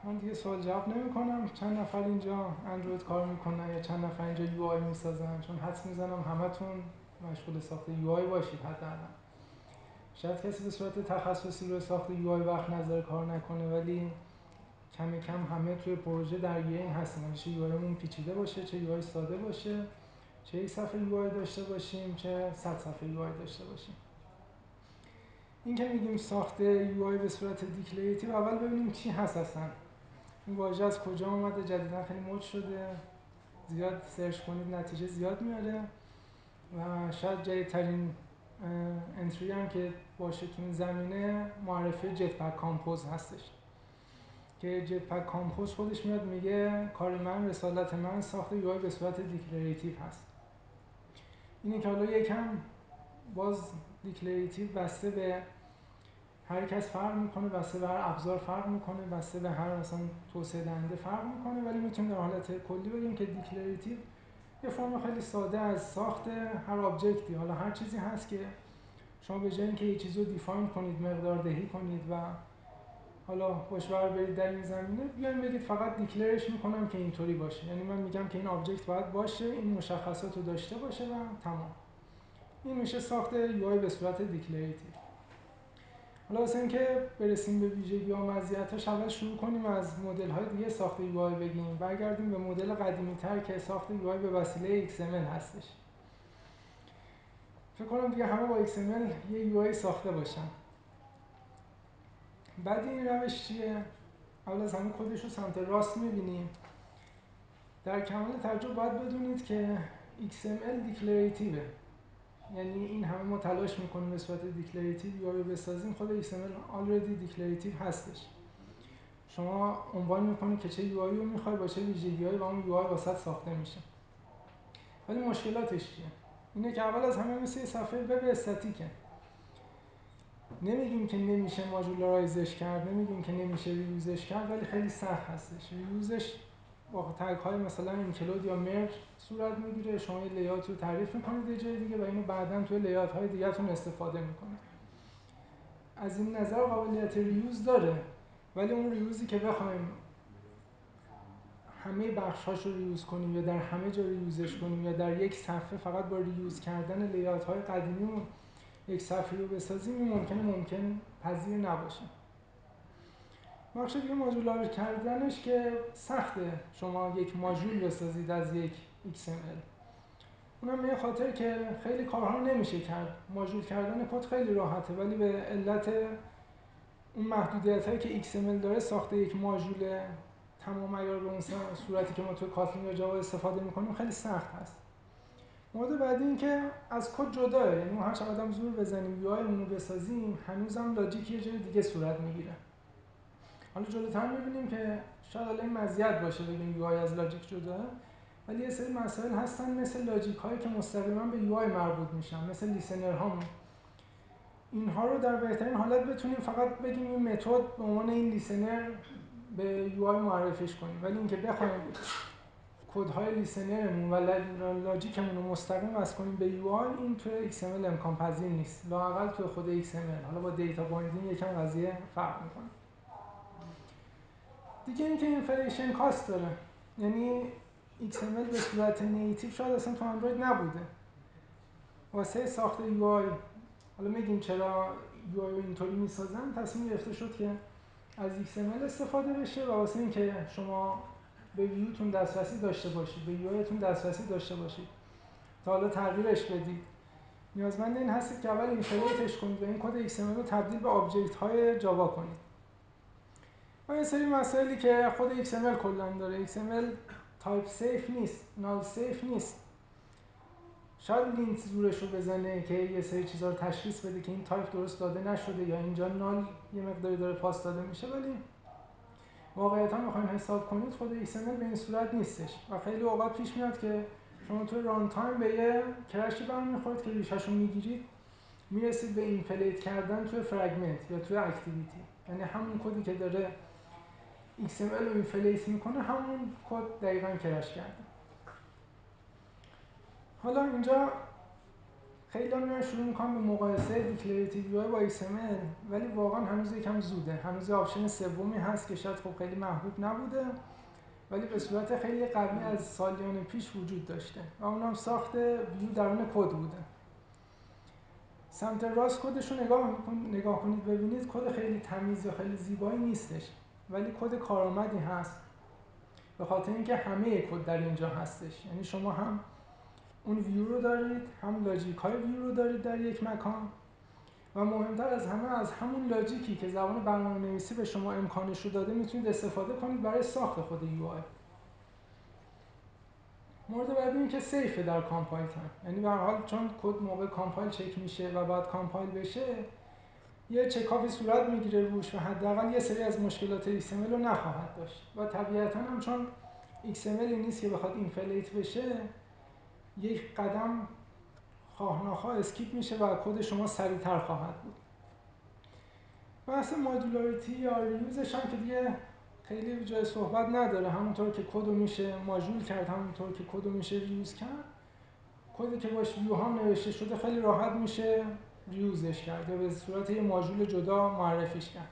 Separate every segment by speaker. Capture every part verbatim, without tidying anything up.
Speaker 1: من دیگه سوال جواب نمی کنم. چند نفر اینجا اندروید کار میکنن یا چند نفر اینجا یو آی میسازن؟ چون حدس میزنم همتون مشغول ساخت یو آی باشید حداقل. شاید کسی به صورت تخصصی روی ساخت یو آی وقت نذاره کار نکنه، ولی کم کم همه توی پروژه درگیر این هستیم. چه یو آیمون پیچیده باشه، چه یو آی ساده باشه، چه یک صفحه یو آی داشته باشیم، چه صد صفحه یو آی داشته باشیم. این که میگیم ساخت یو آی به صورت دیکلریتیو، اول ببینیم چی هست اصلا. این واژه از کجا اومده؟ جدیدا خیلی مد شده، زیاد سرچ کنید نتیجه زیاد میاره و شاید جدیدترین انتری هم که باشه تو این زمینه معرفی جت پک کامپوز هستش که جت پک کامپوز خودش میاد میگه کار من، رسالت من ساخت یو آی به صورت دیکلریتیو هست. اینه که حالا یکم باز دیکلریتیو بسته به هر کس فرق میکنه، بسته به هر ابزار فرق میکنه، بسته به هر مثلا توسعه دهنده فرق میکنه، ولی میتونیم در حالت کلی بگیم که دیکلریتیو یه فرم خیلی ساده از ساخت هر آبجکتی، حالا هر چیزی هست که شما به جای اینکه یه چیزی رو دیفاین کنید، مقدار دهی کنید و حالا خوشبر برید در این زمینه، بیاین بگید فقط دیکلرش میکنم که اینطوری باشه. یعنی من میگم که این آبجکت باید باشه، این مشخصات رو داشته باشه و تمام. این میشه ساخت یو آی به صورت دیکلریتیو. حالا واسه اینکه برسیم به ویژگی و مزیتاش، اول شروع کنیم از مدل های دیگه ساخت یو آی بگیم، برگردیم به مدل قدیمی تر که ساخت یو آی به وسیله ایکس ام ال هستش. فکر کنم دیگه همه با ایکس ام ال یه یو آی ساخته باشن. بعد این روش چیه؟ اول از همه کدش رو سمت راست میبینیم. در کمال تعجب باید بدونید که ایکس ام ال دیکلریتیوه. یعنی این همه ما تلاش میکنیم به صورت دیکلریتیو یو آی رو بسازیم، خود ایکس ام ال آلردی دیکلریتیو هستش. شما عنوان میکنید که چه یو آی رو میخوای با چه ویژگی‌هایی و اون یو آی واسط ساخته میشه. ولی مشکلاتش چیه؟ اینه که اول از همه مثل صفحه وب استاتیکه. نمیگیم که نمیشه ماژولارایزش کرد، نمیگیم که نمیشه ریوزش کرد، ولی خیلی سخت هستش. ریوزش با تگ های مثلا اینکلود یا مرج صورت میگیره. شما یه لیات رو تعریف میکنید یه جای دیگه و اینو بعداً توی لیات های دیگه‌تون استفاده میکنید. از این نظر قابلیت ریوز داره، ولی اون ریوزی که بخوایم همه بخش‌هاش رو ریوز کنیم یا در همه جا ریوزش کنیم یا در یک صفحه فقط با ریوز کردن لیات های قدیمیمون یک صفحه رو بسازیم، این ممکنه ممکن پذیر نباشه. بخش دیگه ماژولار کردنش که سخته شما یک ماژول بسازید از یک ایکس ام ال. اونم به خاطر که خیلی کارها نمیشه کرد. ماژول کردن کد خیلی راحته، ولی به علت اون محدودیتایی که ایکس ام ال داره، ساخت یک ماژول تمام عیار به اون صورتی که ما توی کاتلین یا جاوا استفاده میکنیم خیلی سخت هست. مورد بعدی این که از کد جداه، یعنی ما هر چقدر هم زور بزنیم یو آی مون رو بسازیم، هنوزم لاجیک یه جای دیگه صورت میگیره. حالا جلوتر می‌بینیم که شاید الان این مزیت باشه بگیم یو آی از لاجیک جداه، ولی یه سری مسائل هستن مثل لاجیک هایی که مستقیما به یو آی مربوط میشن، مثل لیسنر هامون. اینها رو در بهترین حالت بتونیم فقط بگیم این متد به عنوان این لیسنر به یو آی معرفیش کنیم، ولی اینکه بخوایم کدهای لیسنرمون و لاجیکمون رو مستقیم وصل کنیم به یو آی، این توی ایکس ام ال امکان پذیر نیست، لااقل توی خود ایکس ام ال. حالا با دیتا بایندینگ یکم قضیه فرق میکنه. دیگه اینکه اینفلیشن کاست داره، یعنی ایکس ام ال به صورت نیتیو شاید اصلا تو اندروید نبوده. واسه ساخت یو آی، حالا میگیم چرا یو آی رو اینطوری میسازن، تصمیم گرفته شد که از ایکس ام ال استفاده بشه و واسه اینکه شما به ویوتون دسترسی داشته باشید، به یو آیتون دسترسی داشته باشید، تا حالا تغییرش بدید، نیازمند این هستید که اول اینفلیتش کنید و این کد ایکس ام ال رو تبدیل به آبجکت های جاوا کنید. و یه سری مسائلی که خود ایکس ام ال کلا داره. ایکس ام ال تایپ سیف نیست، نال سیف نیست. شاید لینت زورش رو بزنه که یه سری چیزا رو تشخیص بده که این تایپ درست داده نشده یا اینجا نال یه مقداری داره پاس داده میشه، ولی واقعیتا میخوایم حساب کنید خود ایکس ام ال به این صورت نیستش و خیلی اوقات پیش میاد که شما توی ران تایم به یه کرشی برمیخورید که ریشه‌شو میگیرید، میرسید به اینفلیت کردن توی فرگمنت یا توی اکتیویتی. یعنی همون کدی که داره ایکس ام ال رو اینفلیت میکنه، همون کد دقیقاً کرش کرده. حالا اینجا خیلی هم میان شروع میکنن به مقایسه دیکلریتیو یو آی با ایکس ام ال، ولی واقعا هنوز یکم زوده. هنوز آپشن سومی هست که شاید خب خیلی محبوب نبوده، ولی به صورت خیلی قوی از سالیان پیش وجود داشته و اونم ساخت ویو درون کد بوده. سمت راست کدش رو نگاه نگاه کنید ببینید کد خیلی تمیز یا خیلی زیبایی نیستش، ولی کد کارآمدی هست به خاطر اینکه همه کد در اینجا هستش. یعنی شما هم اون ویو رو دارید، هم لاجیک های ویو رو دارید در یک مکان، و مهمتر از همه از همون لاجیکی که زبان برنامه‌نویسی به شما امکانش رو داده میتونید استفاده کنید برای ساخت خود یو آی. مورد بعدی این که سیفه در کامپایل تایم، یعنی به هر حال چون کد موقع کامپایل چک میشه و بعد کامپایل بشه یه چکاپی صورت میگیره روش و حداقل یه سری از مشکلات ایکس ام ال رو نخواهد داشت. و طبیعتاً هم چون ایکس ام ال نیست که بخواد اینفلیت بشه، یک قدم خواه نخواه اسکیپ میشه و کد شما سریعتر خواهد بود. بحث ماجولاریتی یا ریوزش هم که دیگه خیلی جای صحبت نداره. همونطور که کد رو میشه ماژول کرد، همونطور که کد رو میشه ریوز کرد، کدی که باش ویو ها نوشته شده خیلی راحت میشه ریوزش کرد یا به صورت یه ماژول جدا معرفیش کرد.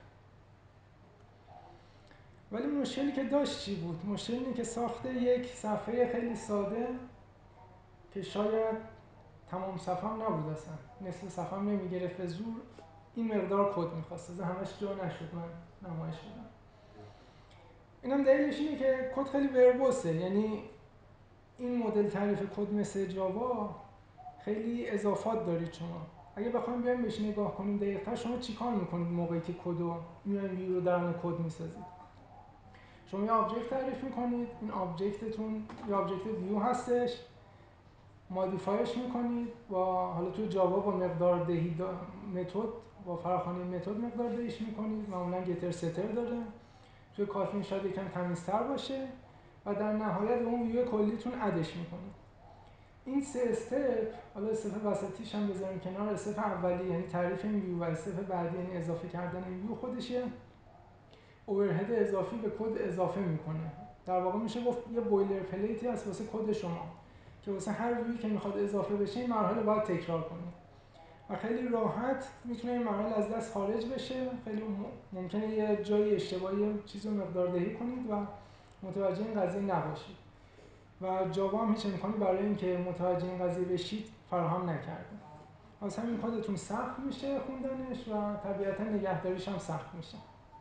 Speaker 1: ولی مشکلی که داشت چی بود؟ مشکلی اینه که ساخته یک صفحه خیلی ساده که شاید تمام صفحه هم نبود، اصلا نصف صفحه هم نمیگرفت، به زور این مقدار کد میخواست، از همش جا نشد من نمایش بدم. اینم دلیلش اینه که کد خیلی وربوسه، یعنی این مدل تعریف کد مثل جاوا خیلی اضافات دارید شما. اگه بخوایم بیایم بهش نگاه کنیم دقیق‌تر، شما چیکار میکنید موقعی که کد رو میایم ویو رو درون کد میسازید؟ شما یه آبجکت تعریف میکنید، این آبجکتتون یه آبجکت ویو هستش، مودیفایش میکنید با حالا توی جاوا با مقدار دهی متد با فراخوانی متد مقدار دهیش میکنید، معمولا گتر ستر داره، توی کاتلین شاید یکم تمیزتر باشه و در نهایت به اون ویو کلیتون ادش میکنید. این سه استپ، حالا استپ وسطیش هم بذاریم کنار، استپ اولی یعنی تعریف این ویو و استپ بعدی یعنی اضافه کردن این ویو، خودش یه اورهد اضافی به کد اضافه میکنه. در واقع میشه گفت یه بویلر پلیتی هست واسه کد شما که واسه هر ویوی که میخواد اضافه بشه این مرحله باید تکرار کنید و خیلی راحت میتونه این مرحله از دست خارج بشه. خیلی ممکنه یه جایی اشتباهی چیزو مقدار دهی کنید و متوجه این قضیه نباشید و جاوا هم هیچ امکانی برای اینکه متوجه این قضیه بشید فراهم نکرده. واسه همین کدتون سخت میشه خوندنش و طبیعتا نگهداریش هم سخت میشه.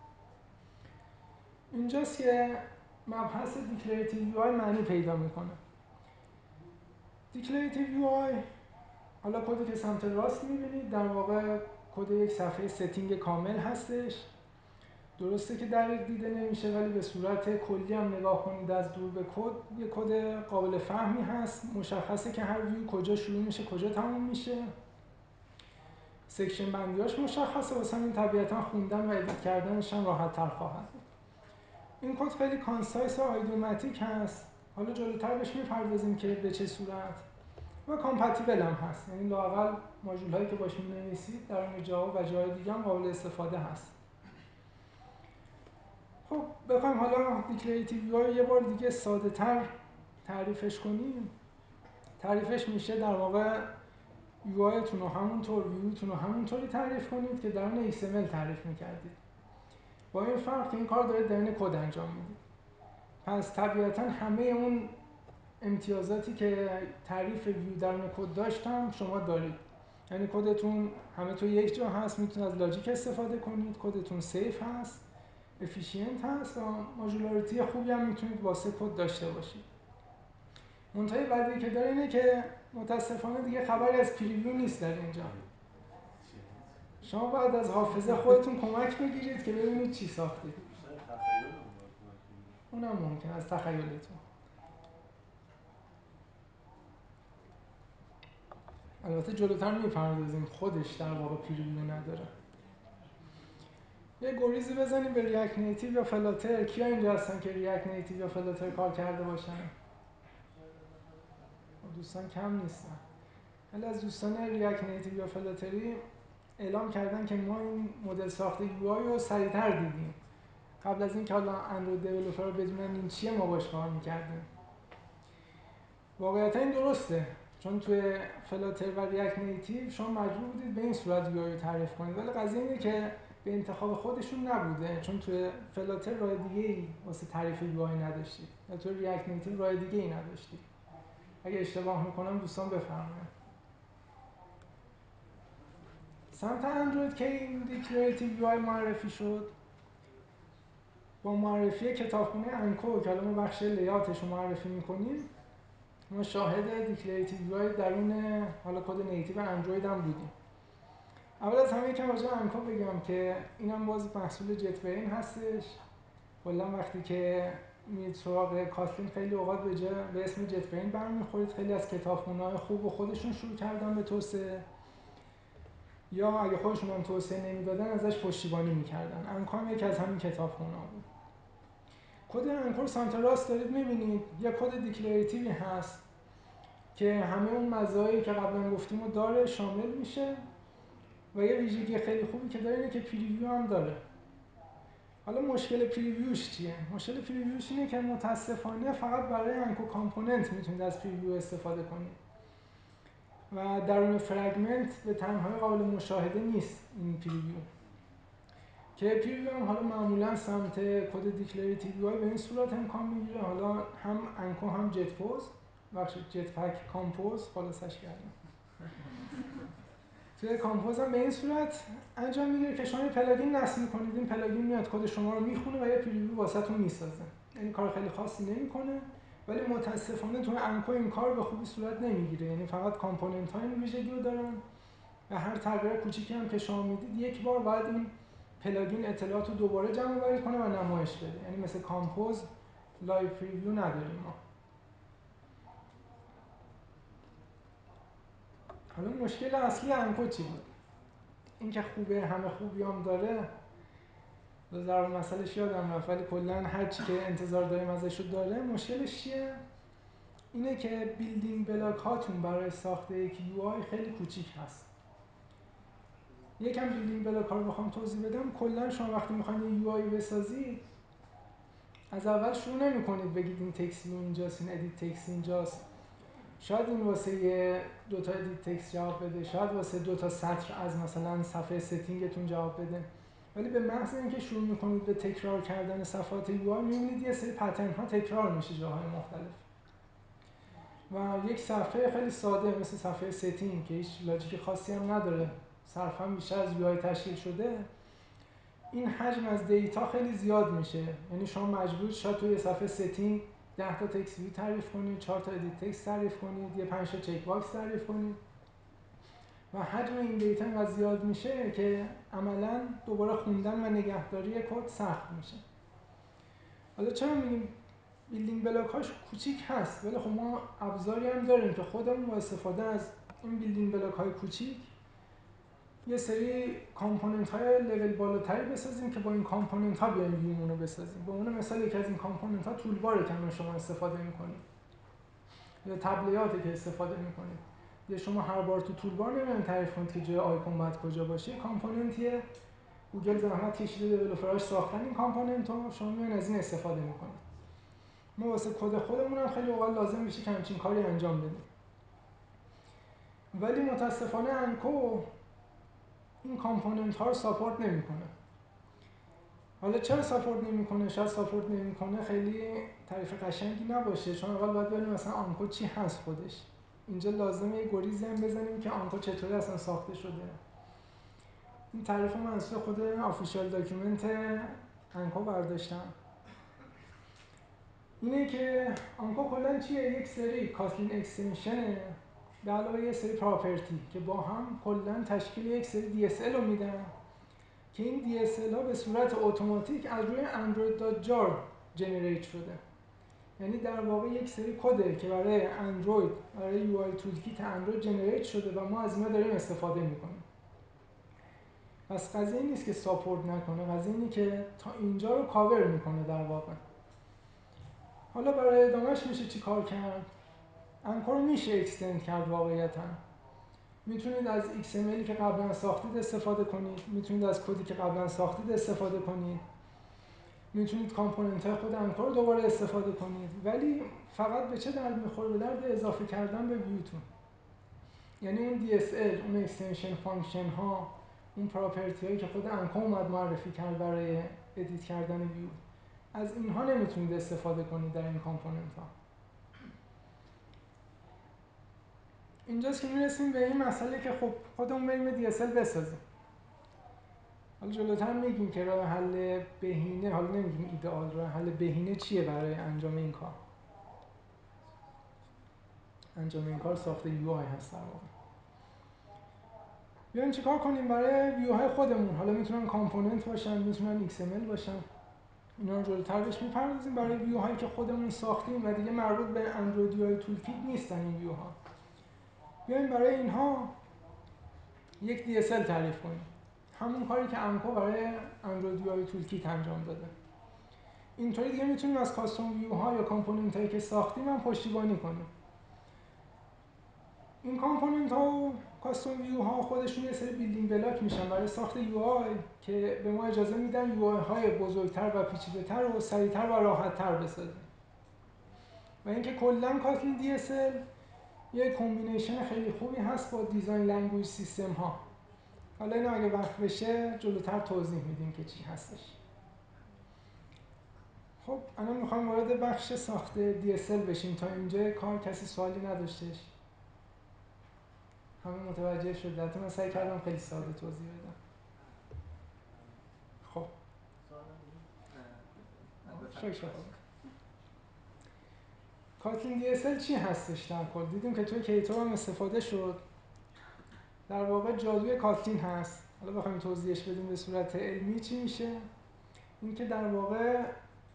Speaker 1: اینجاست که مبحث دیکلریتیو یو آی معنی پیدا میکنه. دیکلریتیو یو آی، حالا کدی که سمت راست میبینید در واقع کد یک صفحه ستینگ کامل هستش. درسته که دقیق دیده نمیشه ولی به صورت کلی هم نگاه کنید از دور به کد یه کد قابل فهمی هست. مشخصه که هر ویو کجا شروع میشه کجا تموم میشه. سکشن بندیاش مشخصه، واسه همین طبیعتا خوندن و ادیت کردنش هم راحت تر خواهد بود. این کد خیلی کانسایس و آیدیوماتیک هست. حالا جلوتر بهش میپردازیم که به چه صورت، و کامپتیبل هم هست، یعنی لااقل ماژول هایی که باش می‌نویسید در اون جاوا و جای دیگه هم قابل استفاده هست. خب بخوایم حالا دیکلریتیو یو آی یه بار دیگه ساده تر تعریفش کنیم، تعریفش میشه در واقع یو آیتون رو همونطور ویوتون رو همونطوری تعریف کنید که درون ایکس ام ال تعریف می‌کردید، با این فرق که این کار دارید درون کد انجام میدید. پس طبیعتا همه اون امتیازاتی که تعریف ویو درون کد داشتم شما دارید. یعنی کدتون همه تو یک جا هست، میتونید از لاجیک استفاده کنید، کدتون سیف هست، افیشینت هست و ماژولاریتی خوبی هم میتونید واسه کد داشته باشید. منتهای بعدی که داره اینه که متاسفانه دیگه خبری از پریویو نیست در اینجا. شما باید از حافظه خودتون کمک بگیرید که ببینید چی ساختید. اونم ممکن از تخیلتون. البته جلوتر میپردازیم خودش در واقع پریویو نداره. یه گریزی بزنیم به ریاکت نیتیو یا فلاتر. کیا اینجا هستن که ریاکت نیتیو یا فلاتر کار کرده باشن؟ دوستان کم نیستن. ولی از دوستان ریاکت نیتیو یا فلاتری اعلام کردن که ما این مدل ساخت یو آی رو سریعتر دیدیم. قبل از اینکه حالا اندروید دیولپر بدونن این چیه ما باش کار می‌کردیم. واقعیتا این درسته چون توی فلاتر و ریاکت نیتیو شما مجبور بودید به این صورت یو آی رو تعریف کنید، ولی قضیه اینه که به انتخاب خودشون نبوده، چون توی فلاتر راه دیگه‌ای واسه تعریف یو آی نداشتید یا توی ریاکت نیتیو راه دیگه‌ای نداشتید. اگه اشتباه میکنم دوستان بفرمایید. سمت اندروید که این دیکلریتیو یو آی معرفی شد، با معرفی کتابخونه انکو که الان ما بخش لیاتش رو معرفی میکنیم، ما شاهد دیکلریتیو یو آی درون حالا کد نیتیو اندروید هم بودیم. اول از همه یکم راجع به انکو بگم که اینم باز محصول جت برین هستش. کلا وقتی که میرید سراغ کاتلین خیلی اوقات به جا به اسم جت برین برمیخورید. خیلی از کتابخونه‌های خوب و خودشون شروع کردن به توسعه، یا اگه خودشون هم توسعه نمیدادن ازش پشتیبانی میکردن. انکو هم یکی از همین کتابخونه‌ها بود. کد انکو سمت راست دارید میبینید یه کد دیکلریتیوی هست که همه اون مزایایی که قبلا گفتیم رو داره، شامل میشه و یه ویژگی خیلی خوبی که داره اینه که پریویو هم داره. حالا مشکل پریویوش چیه؟ مشکل پریویوش اینه که متاسفانه فقط برای انکو کامپوننت میتونید از پریویو استفاده کنید و درون فرگمنت به تنهایی قابل مشاهده نیست این پریویو. که پریویو هم حالا معمولا سمت کد دیکلریتیو یو آی به این صورت امکان میگیره، حالا هم انکو هم جت پوز، بخشید جت پک کامپوز خلاصش کردم. توی کامپوز هم به این صورت انجام میگیره که شما یه پلاگین نصب می‌کنید، این پلاگین میاد کد شما رو میخونه و یه پریویو واسهتون میسازه. یعنی کار خیلی خاصی نمیکنه، ولی متاسفانه توی انکو این کار به خوبی صورت نمیگیره. یعنی فقط کامپوننت‌ها این ویژگی رو دارن و هر تغییر کوچیکی هم که شما میدید یک بار باید این پلاگین اطلاعات رو دوباره جمع آوری کنه و نمایش بده. یعنی مثل کامپوز لایو پریویو نداریم ما. حالا مشکل اصلی انکو چی بود؟ این که خوبه، همه خوبی هم داره، ضرب مسئلهش یادم رفت، ولی کلا هر چی که انتظار داریم ازش رو داره. مشکلش چیه؟ اینه که بیلدینگ بلاک هاتون برای ساخت یک یو آی خیلی کوچیک هست. یکم بیلدینگ بلاک ها رو بخوام توضیح بدم، کلا شما وقتی میخواید یه یو آی بسازید، از اول شروع نمی‌کنید بگید این تکست اینجاست، این ادیت تکست اینجاست. شاید این واسه یه دو تا ادیت تکست جواب بده، شاید واسه دو تا سطر از مثلا صفحه ستینگتون جواب بده. ولی به محض اینکه شروع می‌کنید به تکرار کردن صفحات یو آی، می‌بینید یه سری پترن ها تکرار میشه جاهای مختلف. و یک صفحه خیلی ساده مثل صفحه ستینگ که هیچ لاجیک خاصی هم نداره، صرفاً بیشتر از یو آی تشکیل شده، این حجم از دیتا خیلی زیاد میشه. یعنی شما مجبور شاید توی صفحه ستینگ ده تا تکست ویو تعریف کنید، چهار تا ادیت تکست تعریف کنید، یه پنج تا چک باکس تعریف کنید و حجم این دیتا انقدر زیاد میشه که عملاً دوباره خوندن و نگهداری کد سخت میشه. حالا چرا میگیم بیلدینگ بلاک هاش کوچیک هست، ولی خب ما ابزاری هم داریم که خودمون با استفاده از این بیلدینگ بلاک های کوچیک یه سری کامپوننت های لول بالاتری بسازیم که با این کامپوننت ها بیایم ویومون رو بسازیم. به عنوان مثال یکی از این کامپوننت ها تولباره که شما استفاده میکنید یا تبلیغاتی که استفاده میکنید. یا شما هر بار تو تولبار نمیتونید تعریف کنید که جای آیکون باید کجا باشه. کامپوننتیه گوگل زحمت کشیده دیولپراش ساختن این کامپوننت رو، شما میان از این استفاده میکنید. ما واسه کد خودمون هم خیلی اوقات لازم میشه که همچین کاری انجام بدیم. ولی متاسفانه انکو این کامپوننت ها رو ساپورت نمیکنه. حالا چرا ساپورت نمیکنه؟ شاید ساپورت نمیکنه خیلی تعریف قشنگی نباشه، چون اول باید ببینیم مثلا آنکو چی هست خودش. اینجا لازمه یه گریزی هم بزنیم که آنکو چطوری اصلا ساخته شده. این تعریف من از خود آفیشال داکیومنت انکو برداشتم. اینه که آنکو کلا چیه؟ یک سری کاتلین اکستنشنه به علاوه یه سری پراپرتی که با هم کلا تشکیل یک سری دی اس ال رو میدن که این دی اس ال ها به صورت اتوماتیک از روی اندروید دات جار جنریت شده. یعنی در واقع یک سری کده که برای اندروید، برای یو آی تولکیت اندروید جنریت شده و ما از اینا داریم استفاده میکنیم. پس قضیه این نیست که ساپورت نکنه، قضیه اینه که تا اینجا رو کاور میکنه در واقع. حالا برای ادامهش میشه چی کار کرد؟ انکو رو میشه اکستند کرد واقعیتاً. میتونید از ایکس ام الی که قبلا ساختید استفاده کنید، میتونید از کدی که قبلا ساختید استفاده کنید، میتونید کامپوننت های خود انکو رو دوباره استفاده کنید، ولی فقط به چه درد میخوره؟ به درد اضافه کردن به ویوتون. یعنی اون دی اس ال، اون اکستنشن فانکشن ها، اون پراپرتی هایی که خود انکو اومد معرفی کرد برای ادیت کردن ویو، از اینها نمیتونید استفاده کنید در این کامپوننت ها. اینجاست که میرسیم به این مسئله که خب خودمون بریم دی اس ال بسازیم. حالا جلوتر میگیم که راه حل بهینه، حالا نمیگیم ایدئال، راه حل بهینه چیه برای انجام این کار. انجام این کار ساخت یو آی هست در واقع. بیایم چیکار کنیم برای ویو های خودمون. حالا میتونن کامپوننت باشن، میتونن ایکس ام ال باشن. اینا رو جلوتر بهش میپردازیم. برای ویو هایی که خودمون ساختیم و دیگه مربوط به اندروید یو آی تولکیت نیستن این ویو ها، بیایم برای اینها یک دی اس ال تعریف کنیم. همون کاری که انکو برای اندروید یو آی تولکیت انجام داده. اینطوری دیگه میتونیم از کاستوم ویو ها یا کامپوننت هایی که ساختیم هم پشتیبانی کنیم. این کامپوننت ها و کاستوم ویو ها خودشون یه سری بیلدینگ بلاک میشن برای ساخت یو آی که به ما اجازه میدن یو آی های بزرگتر و پیچیده‌تر و سریعتر و راحت‌تر بسازیم. و اینکه کلا کاتلین دی اس ال یه کامبینیشن خیلی خوبی هست با دیزاین لنگویج سیستم ها. حالا اینو اگه وقت بشه جلوتر توضیح میدیم که چی هستش. خب الان میخوایم وارد بخش ساخت دی اس ال بشیم. تا اینجا کار کسی سوالی نداشتش؟ همه متوجه شد؟ البته من سعی کردم خیلی ساده توضیح بدم. خب شکر کاتلین دی اس ال چی هستش در کل؟ دیدیم که توی کیتو هم استفاده شد. در واقع جادوی کاتلین هست. حالا بخوایم توضیحش بدیم به صورت علمی چی میشه؟ این که در واقع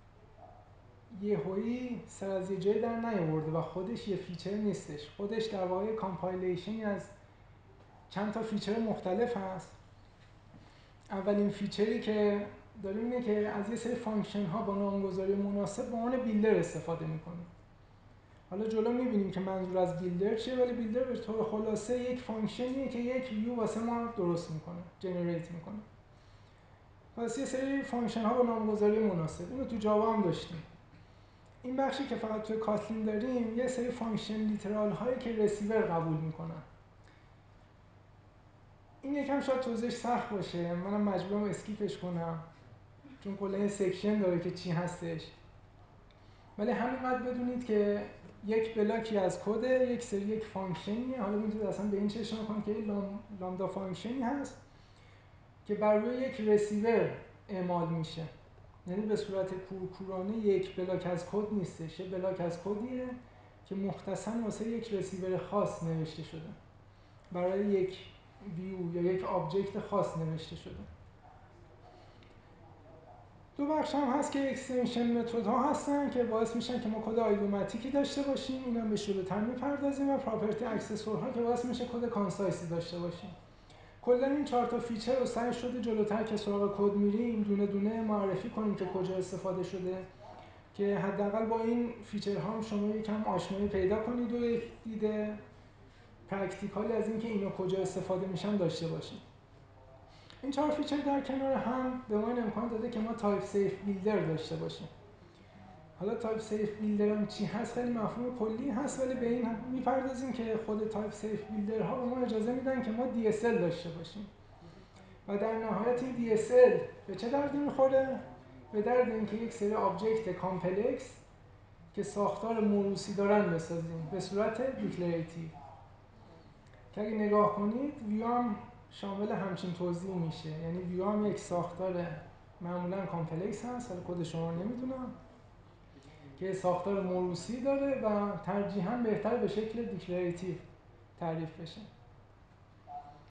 Speaker 1: یهویی سر از یه جای در نیاورده و خودش یه فیچر نیستش. خودش در واقع کامپایلیشنی از چند تا فیچر مختلف هست. اولین فیچری که داریم اینه که از یه سری فانکشن ها با نامگذاری مناسب به عنوان بیلدر استفاده میکنیم. حالا جلو میبینیم که منظور از بیلدر چیه، ولی بیلدر به طور خلاصه یک فانکشنیه که یک ویو واسه ما درست میکنه، جنریت میکنه. واسه یه سری فانکشن ها با نامگذاری مناسب. اینو تو جاوا هم داشتیم. این بخشی که فقط توی کاتلین داریم یه سری فانکشن لیترال هایی که رسیور قبول میکنن. این یکم شاید توضیحش سخت باشه، منم مجبورم اسکیپش کنم چون کلا یه سکشن داره که چی هستش. ولی همینقدر بدونید که یک بلاکی از کد یک سری یک فانکشنیه. حالا میتونید اصلا به این چه اشاره کنید که لام، لامدا فانکشنی هست که بر روی یک رسیور اعمال میشه. یعنی به صورت کورکورانه یک بلاک از کد نیستش، یه بلاک از کدیه که مختصاً واسه یک رسیور خاص نوشته شده، برای یک ویو یا یک آبجکت خاص نوشته شده. دو بخش هم هست که اکستنشن متد ها هستن که باعث میشن که ما کد آیدوماتیکی داشته باشیم. اینا به جلوتر میپردازیم. و پراپرتی اکسسورها که باعث میشه کد کانسایسی داشته باشیم. کلا این چهار تا فیچر رو سعی شده جلوتر که سراغ کد میریم دونه دونه معرفی کنیم که کجا استفاده شده، که حداقل با این فیچرها هم شما یکم آشنایی پیدا کنید و یک دیده پرکتیکالی از اینکه اینا کجا استفاده میشن داشته باشید. این چهار فیچر در کنار هم به ما این امکان داده که ما تایپ سیف بیلدر داشته باشیم. حالا تایپ سیف بیلدر هم چی هست خیلی مفهوم کلی هست، ولی به این هم میپردازیم که خود تایپ سیف بیلدر ها به ما اجازه میدن که ما دی اس ال داشته باشیم. و در نهایت این دی اس ال به چه دردی میخوره؟ به درد اینکه یک سری آبجکت کامپلکس که ساختار موروثی دارن بسازیم به صورت دیکلریتیو. که اگه نگاه کنید ویو هم شامل همچین توضیح میشه. یعنی ویو هم یک ساختار معمولا کامپلکس هست، حالا کد شما نمیدونم، که ساختار موروثی داره و ترجیحاً بهتر به شکل دیکلریتیو تعریف بشه.